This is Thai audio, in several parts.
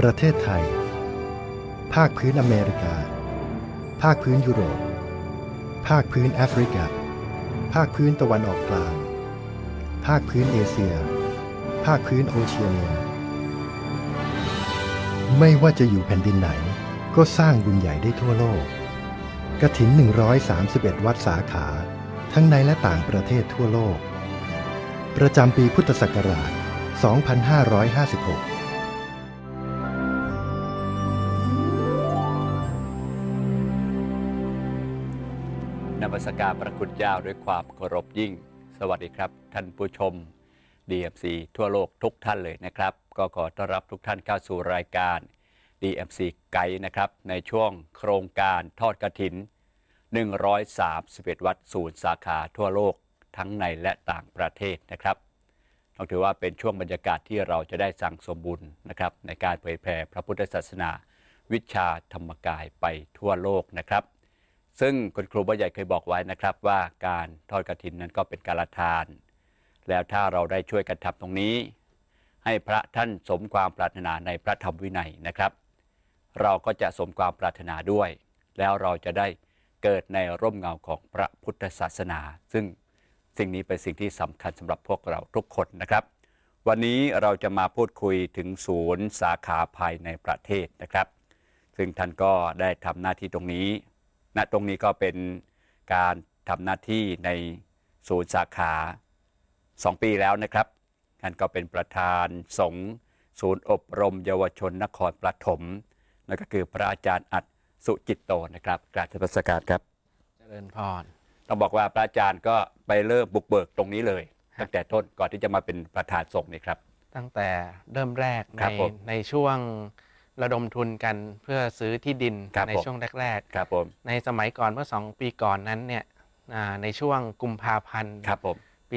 ประเทศไทยภาคพื้นอเมริกาภาคพื้นยุโรปภาคพื้นแอฟริกาภาคพื้นตะวันออกกลางภาคพื้นเอเชียภาคพื้นโอเชียเนียไม่ว่าจะอยู่แผ่นดินไหนก็สร้างบุญใหญ่ได้ทั่วโลกกฐิน131วัดสาขาทั้งในและต่างประเทศทั่วโลกประจำปีพุทธศักราช 2556 นมัสการพระคุณเจ้าด้วยความเคารพยิ่งสวัสดีครับท่านผู้ชม DMC ทั่วโลกทุกท่านเลยนะครับก็ขอต้อนรับทุกท่านเข้าสู่รายการ DMC ไกด์นะครับในช่วงโครงการทอดกฐิน131วัดศูนย์สาขาทั่วโลกทั้งในและต่างประเทศนะครับต้องถือว่าเป็นช่วงบรรยากาศที่เราจะได้สั่งสมบุญนะครับในการเผยแผ่พระพุทธศาสนาวิชาธรรมกายไปทั่วโลกนะครับซึ่งคุณครูบ่ใหญ่เคยบอกไว้นะครับว่าการทอดกฐินนั้นก็เป็นการละทานแล้วถ้าเราได้ช่วยกันทำตรงนี้ให้พระท่านสมความปรารถนาในพระธรรมวินัยนะครับเราก็จะสมความปรารถนาด้วยแล้วเราจะได้เกิดในร่มเงาของพระพุทธศาสนาซึ่งสิ่งนี้เป็นสิ่งที่สำคัญสำหรับพวกเราทุกคนนะครับวันนี้เราจะมาพูดคุยถึงศูนย์สาขาภายในประเทศนะครับซึ่งท่านก็ได้ทำหน้าที่ตรงนี้ณตรงนี้ก็เป็นการทำหน้าที่ในศูนย์สาขา2 ปีแล้วนะครับท่านก็เป็นประธานสงฆ์ศูนย์อบรมเยาวชนนครปฐมนั่นก็คือพระอาจารย์อัดสุจิตโตนะครับกราบนมัสการครับเจริญพรต้องบอกว่าพระอาจารย์ก็ไปเริ่มบุกเบิกตรงนี้เลยตั้งแต่ต้นก่อนที่จะมาเป็นประธานสงฆ์นี่ครับตั้งแต่เริ่มแรกในช่วงระดมทุนกันเพื่อซื้อที่ดินในช่วงแรกๆในสมัยก่อนเมื่อ2 ปีก่อนนั้นเนี่ยในช่วงกุมภาพันธ์ปี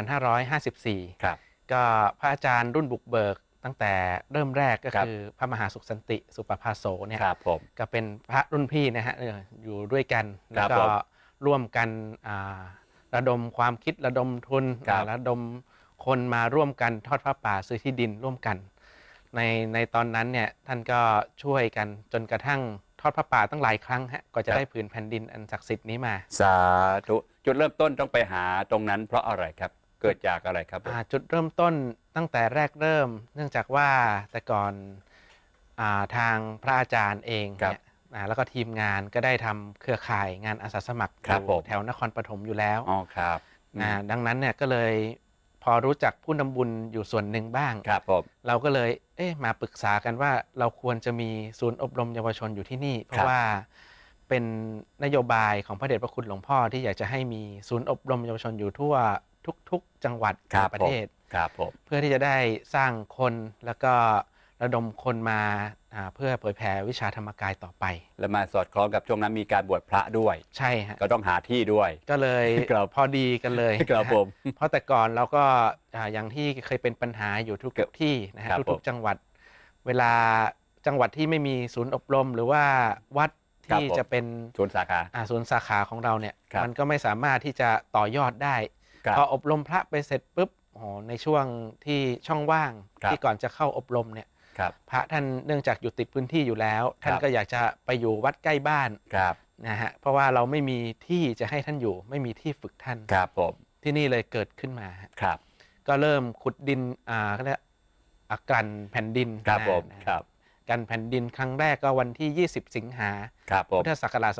2554ก็พระอาจารย์รุ่นบุกเบิกตั้งแต่เริ่มแรกก็คือพระมหาสุขสันติสุปภาโสเนี่ยก็เป็นพระรุ่นพี่นะฮะอยู่ด้วยกันแล้วก็ร่วมกันระดมความคิดระดมทุนระดมคนมาร่วมกันทอดผ้าป่าซื้อที่ดินร่วมกันในตอนนั้นเนี่ยท่านก็ช่วยกันจนกระทั่งทอดผ้าป่าตั้งหลายครั้งฮะก็จะได้ผืนแผ่นดินอันศักดิ์สิทธิ์นี้มาสาธุจุดเริ่มต้นต้องไปหาตรงนั้นเพราะอะไรครับเกิดจากอะไรครับจุดเริ่มต้นตั้งแต่แรกเริ่มเนื่องจากว่าแต่ก่อนทางพระอาจารย์เองเนี่ยแล้วก็ทีมงานก็ได้ทำเครือข่ายงานอาสาสมัครอยู่แถวนครปฐมอยู่แล้วดังนั้นเนี่ยก็เลยพอรู้จักผู้นำบุญอยู่ส่วนหนึ่งบ้างเราก็เลยมาปรึกษากันว่าเราควรจะมีศูนย์อบรมเยาวชนอยู่ที่นี่เพราะว่าเป็นนโยบายของพระเดชพระคุณหลวงพ่อที่อยากจะให้มีศูนย์อบรมเยาวชนอยู่ทั่วทุกจังหวัดในประเทศเพื่อที่จะได้สร้างคนแล้วก็ระดมคนมาเพื่อเผยแผ่วิชาธรรมกายต่อไปและมาสอดคล้องกับช่วงนั้นมีการบวชพระด้วยใช่ฮะก็ต้องหาที่ด้วยก็เลยพอดีกันเลยครับผมเพราะแต่ก่อนเราก็อย่างที่เคยเป็นปัญหาอยู่ทุกที่นะฮะทุกจังหวัดเวลาจังหวัดที่ไม่มีศูนย์อบรมหรือว่าวัดที่จะเป็นศูนย์สาขาศูนย์สาขาของเราเนี่ยมันก็ไม่สามารถที่จะต่อยอดได้พออบรมพระไปเสร็จปุ๊บในช่วงที่ช่องว่างที่ก่อนจะเข้าอบรมเนี่ยพระท่านเนื่องจากอยู่ติดพื้นที่อยู่แล้วท่านก็อยากจะไปอยู่วัดใกล้บ้านนะฮะเพราะว่าเราไม่มีที่จะให้ท่านอยู่ไม่มีที่ฝึกท่านที่นี่เลยเกิดขึ้นมาก็เริ่มขุดดินก็เรียกกันแผ่นดินกันแผ่นดินครั้งแรกก็วันที่20 สิงหาพุทธศักราช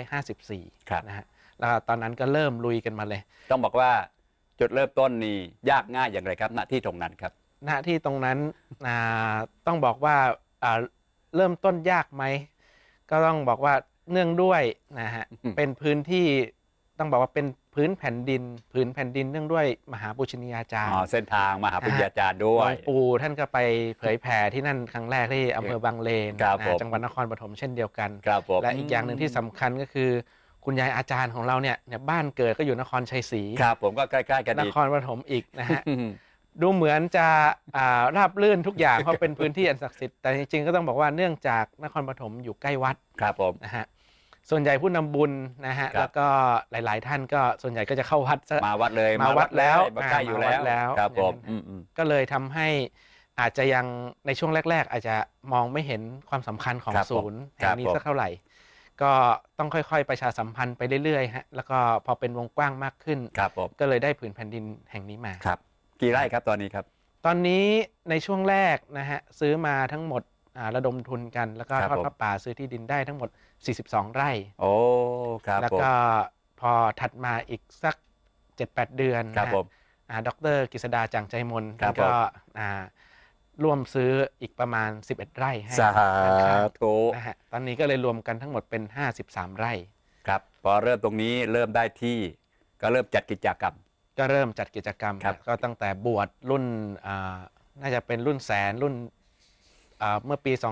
2554นะฮะแล้วตอนนั้นก็เริ่มลุยกันมาเลยต้องบอกว่าจุดเริ่มต้นนี่ยากง่ายอย่างไรครับณที่ตรงนั้นครับณที่ตรงนั้นต้องบอกว่าเริ่มต้นยากไหมก็ต้องบอกว่าเนื่องด้วยนะฮะเป็นพื้นที่ต้องบอกว่าเป็นพื้นแผ่นดินเนื่องด้วยมหาปุชนียาจารย์เส้นทางมหาปุชนียาจารย์ด้วยหลวงปู่ท่านก็ไปเผยแผ่ที่นั่นครั้งแรกที่อำเภอบางเลนจังหวัดนครปฐมเช่นเดียวกันและอีกอย่างหนึ่งที่สำคัญก็คือคุณยายอาจารย์ของเราเนี่ยบ้านเกิดก็อยู่นครชัยศรีครับผมก็ใกล้ๆกันนครปฐมอีกนะฮะดูเหมือนจะราบรื่นทุกอย่างเพราะเป็นพื้นที่อันศักดิ์สิทธิ์แต่จริงๆก็ต้องบอกว่าเนื่องจากนครปฐมอยู่ใกล้วัดครับผมนะฮะส่วนใหญ่ผู้นำบุญนะฮะแล้วก็หลายๆท่านก็ส่วนใหญ่ก็จะเข้าวัดมาวัดเลยมาวัดแล้วใกล้อยู่แล้วครับผมก็เลยทำให้อาจจะยังในช่วงแรกๆอาจจะมองไม่เห็นความสำคัญของศูนย์แห่งนี้สักเท่าไหร่ก็ต้องค่อยๆประชาสัมพันธ์ไปเรื่อยๆฮะแล้วก็พอเป็นวงกว้างมากขึ้นก็เลยได้ผืนแผ่นดินแห่งนี้มาครับกี่ไร่ครับตอนนี้ครับตอนนี้ในช่วงแรกนะฮะซื้อมาทั้งหมดระดมทุนกันแล้วก็ทอดพระป่าซื้อที่ดินได้ทั้งหมด42ไร่โอ้ครับแล้วก็พอถัดมาอีกสัก 7-8 เดือนครับผมดร.กฤษดาจ่างใจมนก็ร่วมซื้ออีกประมาณ11ไร่ให้สาธุนะฮะตอนนี้ก็เลยรวมกันทั้งหมดเป็น53ไร่ครับพอเริ่มตรงนี้เริ่มได้ที่ก็เริ่มจัดกิจกรรมก็ตั้งแต่บวชรุ่นน่าจะเป็นรุ่นแสนรุ่นเมื่อปี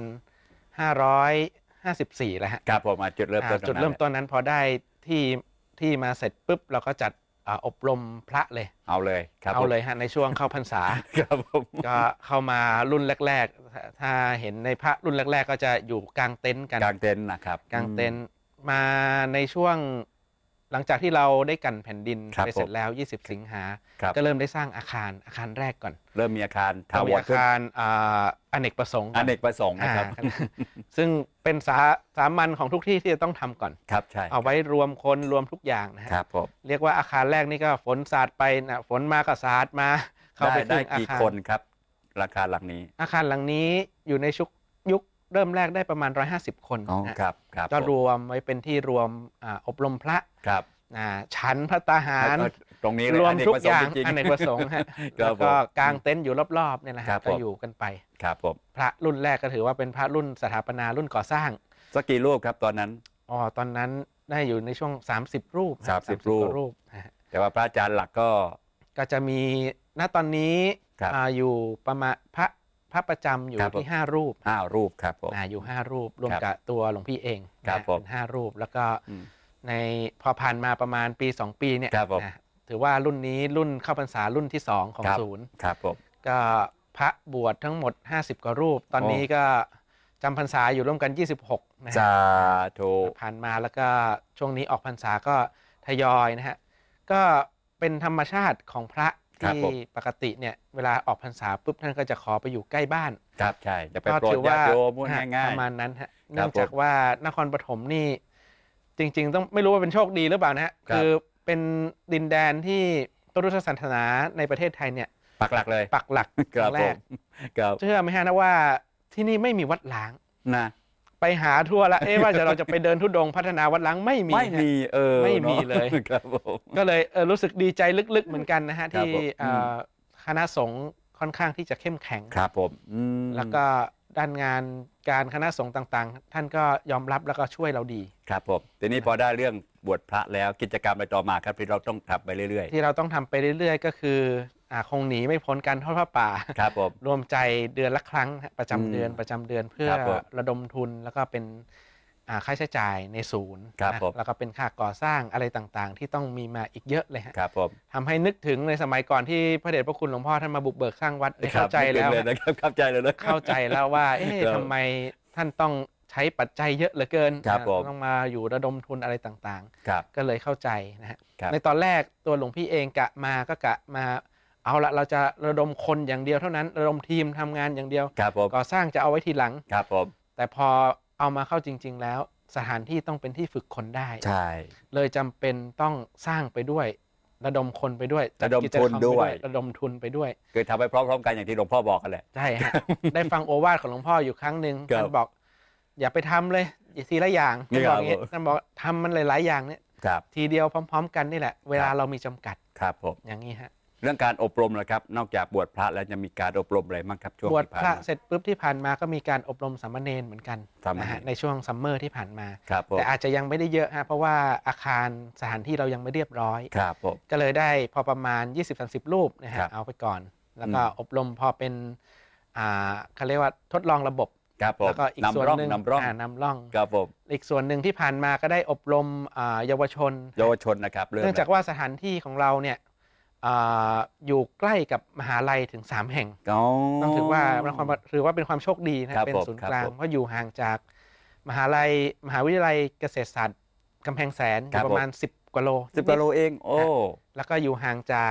2554แล้วฮะครับผมจุดเริ่มต้นนั้นพอได้ที่มาเสร็จปุ๊บเราก็จัดอบรมพระเลยเอาเลยฮะในช่วงเข้าพรรษาครับผมก็เข้ามารุ่นแรกๆถ้าเห็นในพระรุ่นแรกๆก็จะอยู่กลางเต็นท์กันกลางเต็นท์นะครับกลางเต็นท์มาในช่วงหลังจากที่เราได้กันแผ่นดินไปเสร็จแล้ว20สิงหาก็เริ่มได้สร้างอาคารแรกก่อนเริ่มมีอาคารอาคารอเนกประสงค์นะครับซึ่งเป็นสามัญของทุกที่ที่จะต้องทำก่อนครับใช่เอาไว้รวมคนรวมทุกอย่างนะครับผมเรียกว่าอาคารแรกนี่ก็ฝนสาดไปนะฝนมาก็สาดมาเข้าไปได้กี่คนครับอาคารหลังนี้อยู่ในยุคเริ่มแรกได้ประมาณ150คนครับก็รวมไว้เป็นที่รวมอบรมพระครับฉันพระตาหารตรงนี้รวมทุกอย่างอเนกประสงค์ฮะแล้วก็กางเต็นท์อยู่รอบๆเนี่ยนะฮะก็อยู่กันไปครับผมพระรุ่นแรกก็ถือว่าเป็นพระรุ่นสถาปนารุ่นก่อสร้างสักกี่รูปครับตอนนั้นตอนนั้นได้อยู่ในช่วง30รูปแต่ว่าพระอาจารย์หลักก็จะมีณตอนนี้อยู่ประมาณพระประจำอยู่ที่5รูปครับผมอยู่5รูปรวมกับตัวหลวงพี่เองเป็น 5รูปแล้วก็ในพอผ่านมาประมาณปี2ปีเนี่ยถือว่ารุ่นนี้รุ่นเข้าพรรษารุ่นที่2ของศูนย์ครับผมก็พระบวชทั้งหมด50กว่ารูปตอนนี้ก็จำพรรษาอยู่ร่วมกัน26นะฮะผ่านมาแล้วก็ช่วงนี้ออกพรรษาก็ทยอยนะฮะก็เป็นธรรมชาติของพระที่ปกติเนี่ยเวลาออกพรรษาปุ๊บท่านก็จะขอไปอยู่ใกล้บ้านครับใช่จะไปโปรดญาติโยมง่ายๆประมาณนั้นฮะเนื่องจากว่านครปฐมนี่จริงๆต้องไม่รู้ว่าเป็นโชคดีหรือเปล่านะฮะคือเป็นดินแดนที่พระพุทธศาสนาในประเทศไทยเนี่ยปักหลักแรกเชื่อไหมฮะนะว่าที่นี่ไม่มีวัดล้างนะไปหาทั่วละว่าเราจะไปเดินทุดงพัฒนาวัดล้างไม่มีเลยก็เลยรู้สึกดีใจลึกๆเหมือนกันนะฮะที่คณะสงฆ์ค่อนข้างที่จะเข้มแข็งครับผมแล้วก็ด้านงานการคณะสงฆ์ต่างๆท่านก็ยอมรับแล้วก็ช่วยเราดีครับผมทีนี้พอได้เรื่องบวชพระแล้วกิจกรรมอะไรต่อมาครับที่เราต้องทำไปเรื่อยๆที่เราต้องทำไปเรื่อยๆก็คือคงหนีไม่พ้นการทอดพระป่าครับผมรวมใจเดือนละครั้งประจำเดือนเพื่อระดมทุนแล้วก็เป็นค่าใช้จ่ายในศูนย์แล้วก็เป็นค่าก่อสร้างอะไรต่างๆที่ต้องมีมาอีกเยอะเลยครับผมทำให้นึกถึงในสมัยก่อนที่พระเดชพระคุณหลวงพ่อท่านมาบุกเบิกสร้างวัดเข้าใจแล้วเข้าใจแล้วว่าทำไมท่านต้องใช้ปัจจัยเยอะเหลือเกินต้องมาอยู่ระดมทุนอะไรต่างๆก็เลยเข้าใจนะฮะในตอนแรกตัวหลวงพี่เองกะมาเอาละเราจะระดมคนอย่างเดียวเท่านั้นระดมทีมทำงานอย่างเดียวก่อสร้างจะเอาไว้ทีหลังครับผมแต่พอเอามาเข้าจริงๆแล้วสถานที่ต้องเป็นที่ฝึกคนได้ใช่เลยจำเป็นต้องสร้างไปด้วยระดมคนไปด้วยระดมทุนด้วยระดมทุนไปด้วยคือทำไปพร้อมๆกันอย่างที่หลวงพ่อบอกกันแหละใช่ฮะได้ฟังโอวาทของหลวงพ่ออยู่ครั้งหนึ่งท่านบอกอย่าไปทำเลยทีละอย่างท่านบอกอย่างนี้ท่านบอกทำมันหลายๆอย่างเนี่ยทีเดียวพร้อมๆกันนี่แหละเวลาเรามีจำกัดครับผมอย่างนี้ฮะเรื่องการอบรมนะครับนอกจากบวชพระแล้วจะมีการอบรมอะไรบ้างครับช่วงบวชพระเสร็จปุ๊บที่ผ่านมาก็มีการอบรมสามเณรเหมือนกันนะฮะในช่วงซัมเมอร์ที่ผ่านมาแต่อาจจะยังไม่ได้เยอะฮะเพราะว่าอาคารสถานที่เรายังไม่เรียบร้อยก็เลยได้พอประมาณ 20-30 รูปนะฮะเอาไปก่อนแล้วก็อบรมพอเป็นเขาเรียกว่าทดลองระบบแล้วก็อีกส่วนหนึ่งนำร่องอีกส่วนหนึ่งที่ผ่านมาก็ได้อบรมเยาวชนนะครับเนื่องจากว่าสถานที่ของเราเนี่ยอยู่ใกล้กับมหาลัยถึง3แห่งต้องถือว่าเป็นความโชคดีนะเป็นศูนย์กลางเพราะอยู่ห่างจากมหาวิทยาลัยเกษตรศาสตร์กำแพงแสนอยู่ประมาณ10 กว่าโลเองโอ้แล้วก็อยู่ห่างจาก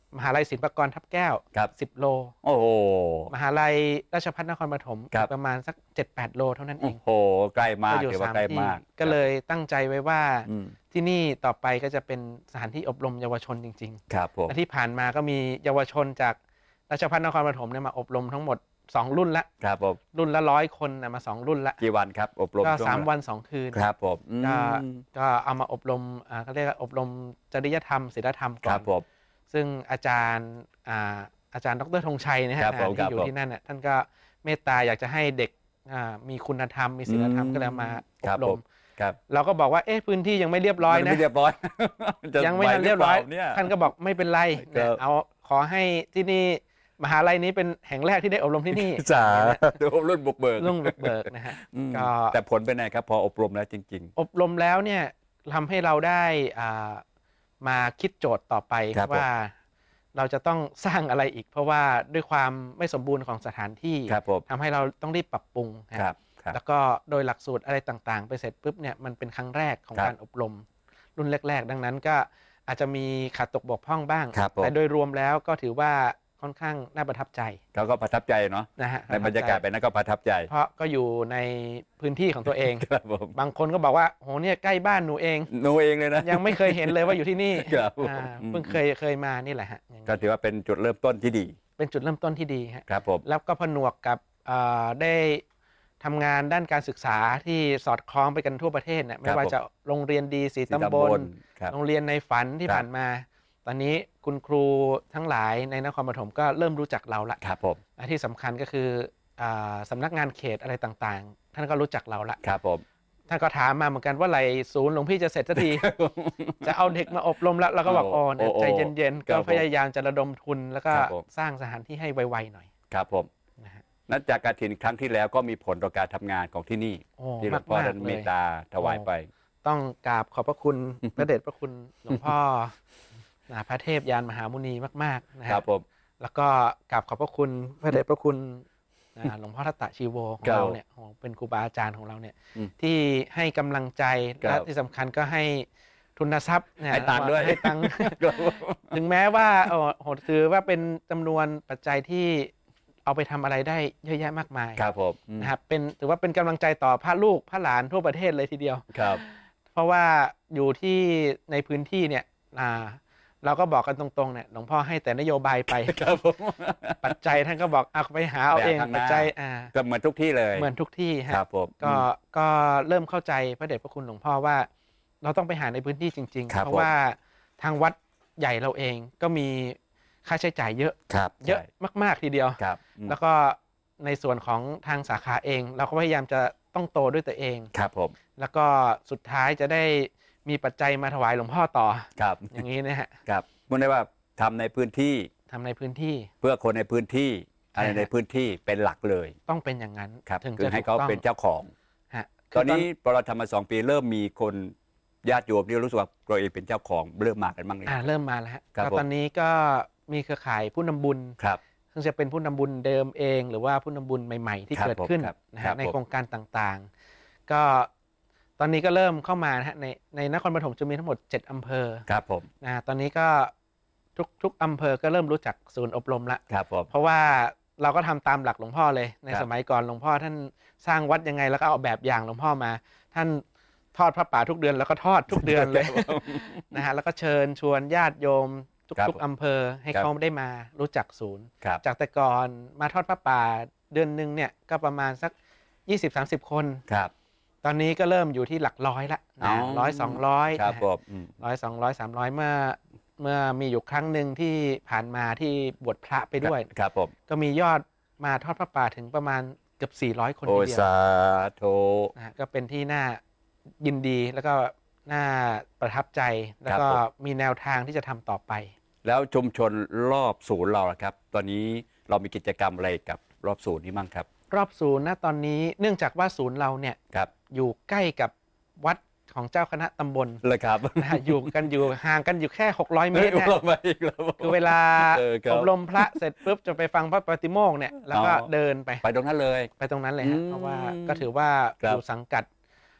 มหาลัยศิลปากรทับแก้ว 10 โลโอ้โหมหาลัยราชภัฏนครปฐมครับประมาณสัก 7-8 โลเท่านั้นเอโอ้งโหใกล้มากอยู่ถือว่า 3 ใกล้ที่มากก็เลยตั้งใจไว้ว่าอืมที่นี่ต่อไปก็จะเป็นสถานที่อบรมเยาวชนจริงครับผมๆและที่ผ่านมาก็มีเยาวชนจากราชภัฏนครปฐมเนี่ยมาอบรมทั้งหมด 2 รุ่นละครับผมรุ่นละ100 คนนะมา 2 รุ่นละกี่วันครับอบรมก็ช่วง 3 วัน 2 คืนครับผมอืมก็เอามาอบรมเขาเรียกว่าอบรมจริยธรรมศีลธรรมคก่อรันบผมซึ่งอาจารย์ดรธงชัยนะฮะครับผมที่อยู่ครับผมที่นั่นน่ะท่านก็เมตตาอยากจะให้เด็กมีคุณธรรมมีศีลธรรมก็เลยมาอครับบรผม มครับเราก็บอกว่าพื้นที่ยังไม่เรียบร้อยมันนะไม่เรียบร้อย จะยังไม่ทันหวเรียบร้อยหเนี่ยท่านก็บอกไม่เป็นไรครับเอาขอให้ที่นี่มหาลัยนี้เป็นแห่งแรกที่ได้อบรมที่นี่จ๋าดูรุ่นบุกเบิกรุ่งบุกเบิกนะฮะอืมก็แต่ผลเป็นไงครับพออบรมแล้วจริงอบรมแล้วเนี่ยทำให้เราได้มาคิดโจทย์ต่อไปครับผมว่าเราจะต้องสร้างอะไรอีก เพราะว่าด้วยความไม่สมบูรณ์ของสถานที่ๆ ครับผมทำให้เราต้องรีบปรับปรุงฮะครับครับแล้วก็โดยหลักสูตรอะไรต่างๆ ไปเสร็จปุ๊บเนี่ยมันเป็นครั้งแรกของครับการอบรม รุ่นแรกๆ ดังนั้นก็อาจจะมีขาดตกบกพร่องบ้างครับผมแต่โดยรวมแล้วก็ถือว่าค่อนข้างน่าประทับใจเขาก็ประทับใจเนาะนะฮะในบรรยากาศแบบนั้นก็ประทับใจเพราะก็อยู่ในพื้นที่ของตัวเองครับผมบางคนก็บอกว่าโหเนี่ยใกล้บ้านหนูเองหนูเองเลยนะยังไม่เคยเห็นเลยว่าอยู่ที่นี่ครับผมเพิ่งเคยมานี่แหละฮะก็ถือว่าเป็นจุดเริ่มต้นที่ดีเป็นจุดเริ่มต้นที่ดีฮะครับผมแล้วก็ผนวกกับได้ทำงานด้านการศึกษาที่สอดคล้องไปกันทั่วประเทศเนี่ยไม่ว่าจะโรงเรียนดีสีตำบลครับโรงเรียนในฝันที่ครับผ่านมา ตอนนี้คุณครูทั้งหลายในนครปฐมก็เริ่มรู้จักเราละครับผมและที่สำคัญก็คือสำนักงานเขตอะไรต่างๆ ท่านก็รู้จักเราละครับผมท่านก็ถามมาเหมือนกันว่าไหร่ศูนย์หลวงพี่จะเสร็จสักที จะเอาเด็กมาอบรมแล้วเราก็บอกโอ้เนี่ยโอ้ใจเย็นๆครัก็บผมพยายามจะระดมทุนแล้วก็ครับผมสร้างสถานที่ให้ไวๆหน่อยครับผมนะฮะนั่นจากการถิ่นครั้งที่แล้วก็มีผลต่อการทำงานของที่นี่โอ้ที่หลวงพ่อมากๆท่านเมตตาถวายไปต้องกราบขอบพระคุณ พระเดชพระคุณหลวงพ่อ พระเทพยานมหามุนีมากๆนะคฮะรับผมแล้วก็กราบขอบพระคุณพระเดชพระคุณหลวงพ่อทัตตะชีโวของครับเราเนี่ยโอ้เป็นครูบาอาจารย์ของเราเนี่ยอืมที่ให้กำลังใจครับและที่สำคัญก็ให้ทุนทรัพย์เนี่ยให้ตังค์ด้วยให้ตังค์ครับผมถึงแม้ว่าโหถือว่าเป็นจำนวนปัจจัยที่เอาไปทำอะไรได้เยอะแยะมากมายครับผมนะครับถือว่าเป็นกำลังใจต่อพระลูกพระหลานทั่วประเทศเลยทีเดียวครับเพราะว่าอยู่ที่ในพื้นที่เนี่ยเราก็บอกกันตรงๆเนี่ยหลวงพ่อให้แต่นโยบายไปครับผมปัจจัยท่านก็บอกเอาไปหาเอาเองแบบข้างหน้าปัจจัยก็เหมือนทุกที่เลยเหมือนทุกที่ฮะครับผมก็เริ่มเข้าใจพระเดชพระคุณหลวงพ่อว่า เราต้องไปหาในพื้นที่จริงๆครับเพราะว่าทางวัดใหญ่เราเองก็มีค่าใช้จ่ายเยอะครับเยอะมากๆทีเดียวครับแล้วก็ในส่วนของทางสาขาเอง เราก็พยายามจะต้องโตด้วยตัวเองครับผมแล้วก็สุดท้ายจะได้มีปัจจัยมาถวายหลวงพ่อต่อครับอย่างนี้นะฮะครับมันได้ว่าทำในพื้นที่ทำในพื้นที่เพื่อคนในพื้นที่อะไรใช่ฮะในพื้นที่เป็นหลักเลยต้องเป็นอย่างนั้นครับถึงคือจะให้ถูกเขาต้องเป็นเจ้าของฮะตอนนี้พอเราทำมา2 ปีเริ่มมีคนญาติโยมที่รู้สึกว่าตัวเองเป็นเจ้าของเริ่มมากันบ้างเลยเริ่มมาแล้วฮะครับแล้วผมตอนนี้ก็มีเครือข่ายผู้นำบุญครับซึ่งจะเป็นผู้นำบุญเดิมเอง หรือว่าผู้นำบุญใหม่ ๆ ที่ครับเกิดขึ้นผมครับนะครัฮะบในผมโครงการต่างๆ ก็ตอนนี้ก็เริ่มเข้ามานะฮะในนครปฐมจะมีทั้งหมด7 อำเภอครับผมนะตอนนี้ก็ทุกอำเภอก็เริ่มรู้จักศูนย์อบรมละครับผมเพราะว่าเราก็ทำตามหลักหลวงพ่อเลยในครับสมัยก่อนหลวงพ่อท่านสร้างวัดยังไงแล้วก็เอาแบบอย่างหลวงพ่อมา ท่านทอดพระป่าทุกเดือนแล้วก็ทอดทุกเดือนเลย นะฮะแล้วก็เชิญชวนญาติโยมครับทุกๆอำเภอให้ครับเขาได้มารู้จักศูนย์ครับจากแต่ก่อนมาทอดพระป่าเดือนหนึ่งเนี่ยก็ประมาณสัก 20-30 คนครับตอนนี้ก็เริ่มอยู่ที่หลักร้อยละอ๋อ 100-200 ครับผม 100-200-300 เมื่อมีอยู่ครั้งหนึ่งที่ผ่านมาที่บวชพระไปด้วยครับผมก็มียอดมาทอดพระป่าถึงประมาณเกือบ400 คนโอ้ทีเดียวสาธุนะฮะก็เป็นที่น่ายินดีแล้วก็น่าประทับใจแล้วก็มีแนวทางที่จะทำต่อไปแล้วชุมชนรอบศูนย์เราล่ะครับ ตอนนี้เรามีกิจกรรมอะไรกับรอบศูนย์นี้บ้างครับรอบศูนย์ณตอนนี้เนื่องจากว่าศูนย์เราเนี่ยครับอยู่ใกล้กับวัดของเจ้าคณะตำบลเลยครับนะฮะอยู่ห่างกันอยู่แค่600 เมตรนะเราไปอีกแล้วคือเวลาครับอบรมพระเสร็จปุ๊บจะไปฟังพระปฏิโมกข์เนี่ยแล้วก็อ๋อเดินไปไปตรงนั้นเลยไปตรงนั้นเลยฮะอืมเพราะว่าก็ถือว่าครับอยู่สังกัด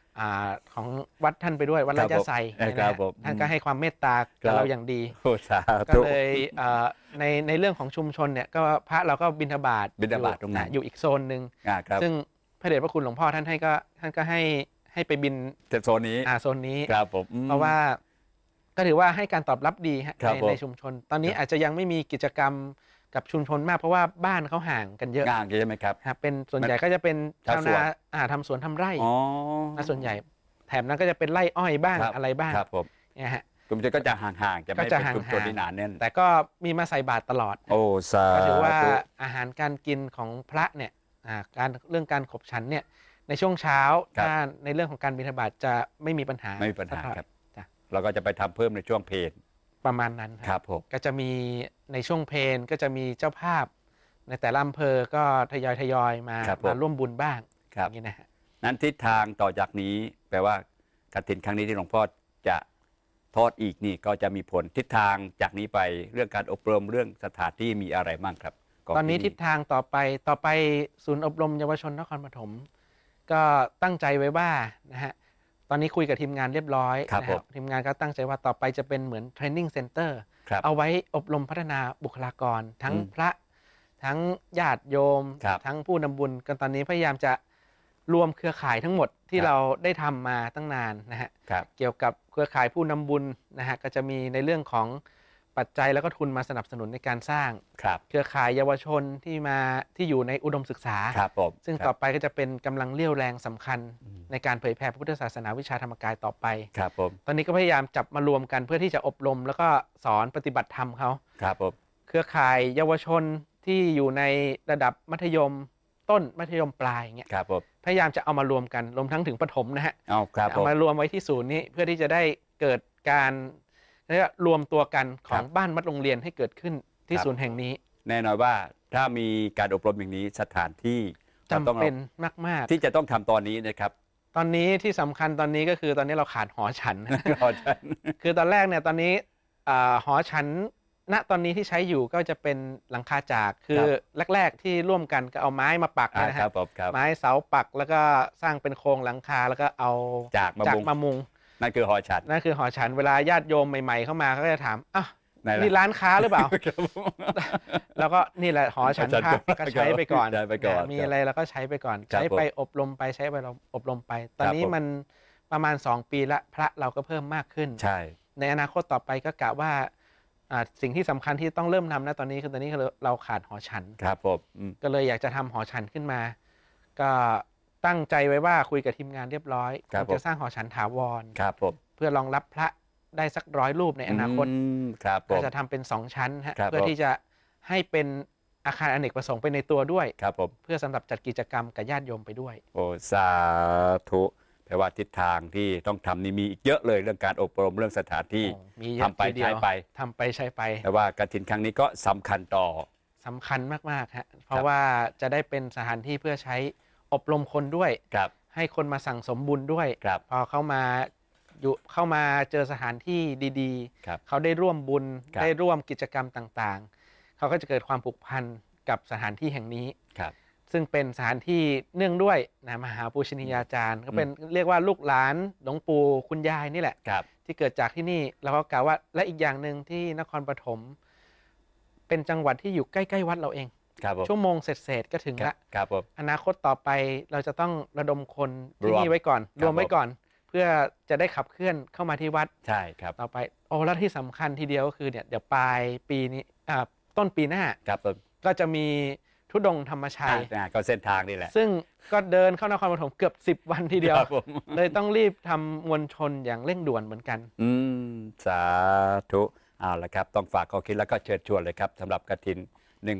ของวัดท่านไปด้วยวัดราชไซนะฮะท่านก็ให้ความเมตตากับเราอย่างดีก็เลยในเรื่องของชุมชนเนี่ยก็พระเราก็บิณฑบาตตรงไหนอยู่อีกโซนหนึ่งซึ่งพระเดชพระคุณหลวงพ่อท่านก็ให้ไปบินโซนนี้ครับผมเพราะว่าก็ถือว่าให้การตอบรับดีฮะในชุมชนตอนนี้อาจจะยังไม่มีกิจกรรมกับชุมชนมากเพราะว่าบ้านเขาห่างกันเยอะใช่ไหมครับเป็นส่วนใหญ่ก็จะเป็นชาวนาทำสวนทำไร่ส่วนใหญ่แถบนั้นก็จะเป็นไร่อ้อยบ้างอะไรบ้างเนี่ยฮะชุมชนก็จะห่างๆจะไม่เป็นชุมชนที่หนาแน่นแต่ก็มีมาใส่บาตรตลอดก็ถือว่าอาหารการกินของพระเนี่ยเรื่องการขบฉันเนี่ยในช่วงเช้าถ้าในเรื่องของการบิณฑบาตจะไม่มีปัญหาครับเราก็จะไปทำเพิ่มในช่วงเพลประมาณนั้นครับผมก็จะมีในช่วงเพลก็จะมีเจ้าภาพในแต่ละอำเภอก็ทยอยมาร่วมบุญบ้างอย่างนี้นะฮะนั้นทิศทางต่อจากนี้แปลว่ากฐินครั้งนี้ที่หลวงพ่อจะทอดอีกนี่ก็จะมีผลทิศทางจากนี้ไปเรื่องการอบรมเรื่องสถานที่มีอะไรบ้างครับตอนนี้ทิศทางต่อไปศูนย์อบรมเยาวชนนครปฐมก็ตั้งใจไว้ว่านะฮะตอนนี้คุยกับทีมงานเรียบร้อยนะครับทีมงานก็ตั้งใจว่าต่อไปจะเป็นเหมือนเทรนนิ่งเซ็นเตอร์เอาไว้อบรมพัฒนาบุคลากรทั้งพระทั้งญาติโยมทั้งผู้นำบุญกันตอนนี้พยายามจะรวมเครือข่ายทั้งหมดที่เราได้ทำมาตั้งนานนะฮะเกี่ยวกับเครือข่ายผู้นำบุญนะฮะก็จะมีในเรื่องของปัจจัยแล้วก็ทุนมาสนับสนุนในการสร้างเครือข่ายเยาวชนที่อยู่ในอุดมศึกษาซึ่งต่อไปก็จะเป็นกำลังเลี้ยวแรงสำคัญในการเผยแพร่พระพุทธศาสนาวิชาธรรมกายต่อไปตอนนี้ก็พยายามจับมารวมกันเพื่อที่จะอบรมแล้วก็สอนปฏิบัติธรรมเขาเครือข่ายเยาวชนที่อยู่ในระดับมัธยมต้นมัธยมปลายอย่างเงี้ยพยายามจะเอามารวมกันรวมทั้งถึงประถมนะฮะเอามารวมไว้ที่ศูนย์นี้เพื่อที่จะได้เกิดการรวมตัวกันของบ้านมัดโรงเรียนให้เกิดขึ้นที่ศูนย์แห่งนี้แน่นอนว่าถ้ามีการอบรมอย่างนี้สถานที่จำเป็นมากๆที่จะต้องทำตอนนี้นะครับตอนนี้ที่สำคัญตอนนี้ก็คือตอนนี้เราขาดหอฉันคือตอนแรกเนี่ยตอนนี้หอฉันณตอนนี้ที่ใช้อยู่ก็จะเป็นหลังคาจากคือแรกๆที่ร่วมกันก็เอาไม้มาปักนะครับไม้เสาปักแล้วก็สร้างเป็นโครงหลังคาแล้วก็เอาจากมามุงนั่นคือหอฉันเวลาญาติโยมใหม่ๆเข้ามาเขาก็จะถามอ้าวนี่ร้านค้าหรือเปล่าแล้วก็นี่แหละหอฉันพระก็ใช้ไปก่อนมีอะไรแล้วก็ใช้ไปก่อนใช้ไปอบรมไปใช้ไปอบรมไปตอนนี้มันประมาณ2 ปีละพระเราก็เพิ่มมากขึ้นในอนาคตต่อไปก็กะว่าสิ่งที่สำคัญที่ต้องเริ่มทำนะตอนนี้คือเราขาดหอฉันครับผมก็เลยอยากจะทำหอฉันขึ้นมาก็ตั้งใจไว้ว่าคุยกับทีมงานเรียบร้อยจะสร้างหอฉันถาวรเพื่อรองรับพระได้สัก100 รูปในอนาคตก็จะทำเป็น2 ชั้นฮะเพื่อที่จะให้เป็นอาคารอเนกประสงค์ไปในตัวด้วยเพื่อสำหรับจัดกิจกรรมกับญาติโยมไปด้วยโอ้สาธุแปลว่าทิศทางที่ต้องทำนี่มีอีกเยอะเลยเรื่องการอบรมเรื่องสถานที่ทำไปใช้ไปแต่ว่ากฐินครั้งนี้ก็สำคัญมากๆฮะเพราะว่าจะได้เป็นสถานที่เพื่อใช้อบรมคนด้วยให้คนมาสั่งสมบุญด้วยพอเข้ามาเจอสถานที่ดีๆเขาได้ร่วมบุญได้ร่วมกิจกรรมต่างๆเขาก็จะเกิดความผูกพันกับสถานที่แห่งนี้ซึ่งเป็นสถานที่เนื่องด้วยมหาปูชนียาจารย์ก็เป็นเรียกว่าลูกหลานหลวงปู่คุณยายนี่แหละที่เกิดจากที่นี่แล้วก็กล่าวว่าและอีกอย่างหนึ่งที่นครปฐมเป็นจังหวัดที่อยู่ใกล้ๆวัดเราเองชั่วโมงเศษก็ถึงละอนาคตต่อไปเราจะต้องระดมคนที่นี่ไว้ก่อนรวมไว้ก่อนเพื่อจะได้ขับเคลื่อนเข้ามาที่วัดใช่ครับต่อไปแล้วที่สำคัญทีเดียวก็คือเนี่ยเดี๋ยวปลายปีนี้ต้นปีหน้าก็จะมีธุดงค์ธรรมชัยก็เส้นทางนี่แหละซึ่งก็เดินเข้านครปฐมเกือบ10 วันทีเดียวเลยต้องรีบทำมวลชนอย่างเร่งด่วนเหมือนกันสาธุเอาละครับต้องฝากข้อคิดแล้วก็เชิญชวนเลยครับสำหรับกฐิน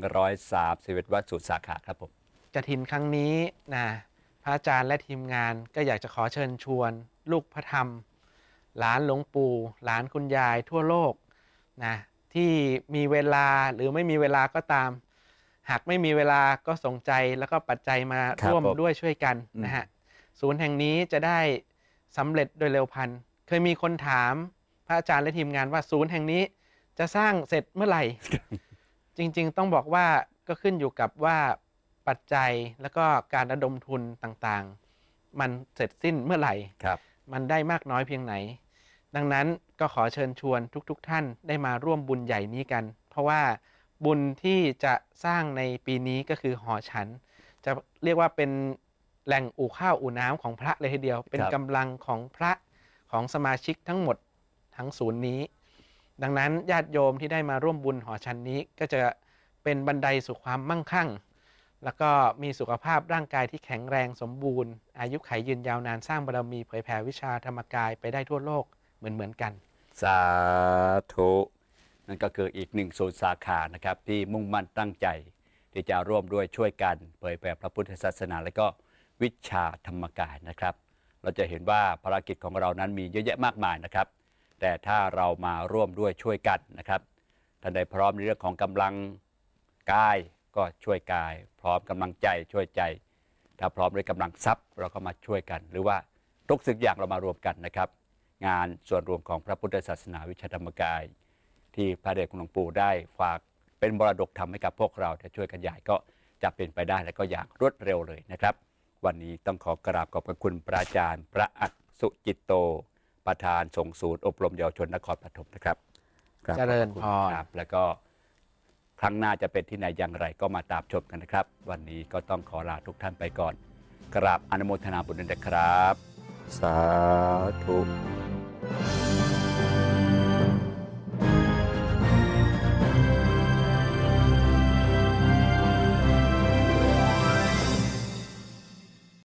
131 วัดสุสาขาครับผมกฐินครั้งนี้นะพระอาจารย์และทีมงานก็อยากจะขอเชิญชวนลูกพระธรรมหลานหลวงปู่หลานคุณยายทั่วโลกนะที่มีเวลาหรือไม่มีเวลาก็ตามหากไม่มีเวลาก็ส่งใจแล้วก็ปัจจัยมาร่วมด้วยช่วยกันนะฮะศูนย์แห่งนี้จะได้สำเร็จโดยเร็วพลันเคยมีคนถามพระอาจารย์และทีมงานว่าศูนย์แห่งนี้จะสร้างเสร็จเมื่อไหร่ จริงๆต้องบอกว่าก็ขึ้นอยู่กับว่าปัจจัยแล้วก็การระดมทุนต่างๆมันเสร็จสิ้นเมื่อไหร่ครับมันได้มากน้อยเพียงไหน ดังนั้นก็ขอเชิญชวนทุกท่านได้มาร่วมบุญใหญ่นี้กัน เพราะว่าบุญที่จะสร้างในปีนี้ก็คือหอฉัน จะเรียกว่าเป็นแหล่งอู่ข้าวอู่น้ำของพระเลยทีเดียว เป็นกำลังของพระของสมาชิกทั้งหมดทั้งศูนย์นี้ ดังนั้นญาติโยมที่ได้มาร่วมบุญหอฉันนี้ก็จะเป็นบันไดสู่ความมั่งคั่ง แล้วก็มีสุขภาพร่างกายที่แข็งแรงสมบูรณ์ อายุขัยยืนยาวนานสร้างบารมีเผยแผ่วิชาธรรมกายไปได้ทั่วโลกเหมือนกันสาธุนั่นก็คืออีกหนึ่งศูนย์สาขานะครับที่มุ่งมั่นตั้งใจที่จะร่วมด้วยช่วยกันเผยแผ่พระพุทธศาสนาและก็วิชาธรรมกายนะครับเราจะเห็นว่าภารกิจของเรานั้นมีเยอะแยะมากมายนะครับแต่ถ้าเรามาร่วมด้วยช่วยกันนะครับท่านใดพร้อมในเรื่องของกำลังกายก็ช่วยกายพร้อมกำลังใจช่วยใจถ้าพร้อมด้วยกำลังทรัพย์เราก็มาช่วยกันหรือว่าทุกสิ่งอย่างเรามารวมกันนะครับงานส่วนรวมของพระพุทธศาสนาวิชาธรรมกายที่พระเดชคุณหลวงปู่ได้ฝากเป็นมรดกธรรมให้กับพวกเราจะช่วยกันใหญ่ก็จะเป็นไปได้และก็อย่างรวดเร็วเลยนะครับวันนี้ต้องขอกราบขอบพระคุณพระอาจารย์พระอักษุจิตโตประธานส่งศูนย์อบรมเยาวชนนครปฐมนะครับเจริญพรครับแล้วก็ครั้งหน้าจะเป็นที่ไหนอย่างไรก็มาตามชมกันนะครับวันนี้ก็ต้องขอลาทุกท่านไปก่อนกราบอนุโมทนาบุญด้วยนะครับสาธุ